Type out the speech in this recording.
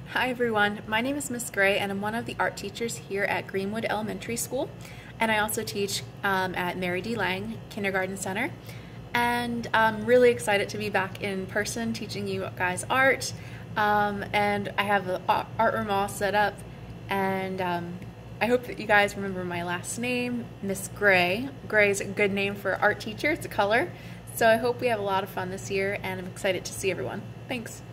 Hi everyone, my name is Miss Gray and I'm one of the art teachers here at Greenwood Elementary School, and I also teach at Mary D. Lang Kindergarten Center, and I'm really excited to be back in person teaching you guys art, and I have the art room all set up, and I hope that you guys remember my last name, Miss Gray. Gray is a good name for art teacher, it's a color, so I hope we have a lot of fun this year and I'm excited to see everyone. Thanks.